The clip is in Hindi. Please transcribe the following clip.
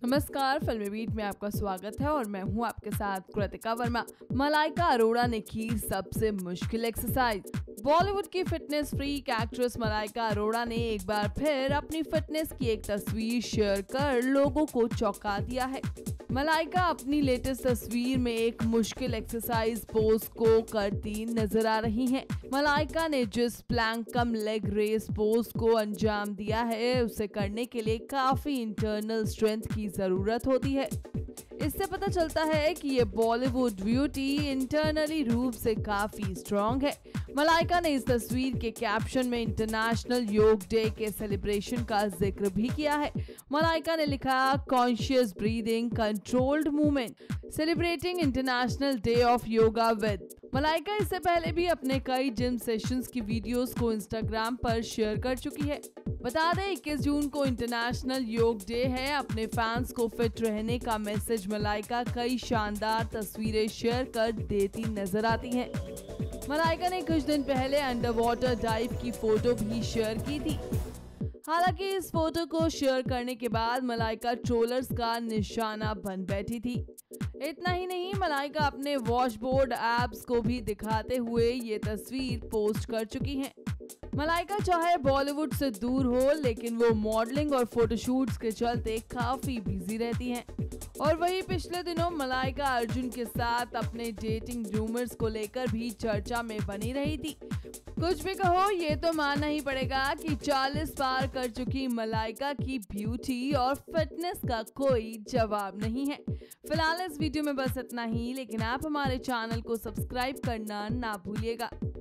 नमस्कार, फिल्मी बीट में आपका स्वागत है और मैं हूं आपके साथ कृतिका वर्मा। मलाइका अरोड़ा ने की सबसे मुश्किल एक्सरसाइज। बॉलीवुड की fitness freak actress Malaika Arora ने एक बार फिर अपनी फिटनेस की एक तस्वीर शेयर कर लोगों को चौंका दिया है। मलाइका अपनी लेटेस्ट तस्वीर में एक मुश्किल एक्सरसाइज पोज को करती नजर आ रही हैं। मलाइका ने जिस plank cum leg raise pose को अंजाम दिया है, उसे करने के लिए काफी इंटरनल स्ट्रेंथ की जरूरत होती है। इससे पता चलता है कि ये बॉलीवुड ब्यूटी इंटरनली रूप से काफी स्ट्रॉन्ग है। मलाइका ने इस तस्वीर के कैप्शन में इंटरनेशनल योग डे के सेलिब्रेशन का जिक्र भी किया है। मलाइका ने लिखा, conscious breathing, controlled movement, celebrating international day of yoga with. Malaika इससे पहले भी अपने कई जिम सेशंस की वीडियोस को इंस्टाग्राम पर शेयर कर चुकी है। बता दें 21 जून को इंटरनेशनल योग डे है। अपने फैंस को फिट रहने का मैसेज मलाइका कई शानदार तस्वीरें शेयर कर देती नजर आती हैं। मलाइका ने कुछ दिन पहले अंडर वाटर डाइव की फोटो भी शेयर की थी। हालांकि इस फोटो को शेयर करने के बाद मलाइका ट्रोलर्स का निशाना बन बैठी थी। इतना ही नहीं, मलाइका अपने वॉशबोर्ड एप्स को भी दिखाते हुए ये तस्वीर पोस्ट कर चुकी हैं। मलाइका चाहे बॉलीवुड से दूर हो, लेकिन वो मॉडलिंग और फोटोशूट्स के चलते काफी बिजी रहती हैं। और वही पिछले दिनों मलाइका अर्जुन के साथ अपने डेटिंग रूमर्स को लेकर भी चर्चा में बनी रही थी। कुछ भी कहो, ये तो मानना ही पड़ेगा कि 40 पार कर चुकी मलाइका की ब्यूटी और फिटनेस का कोई जवाब नहीं है। फिलहाल इस वीडियो में बस इतना ही, लेकिन आप हमारे चैनल को सब्सक्राइब करना ना भूलिएगा।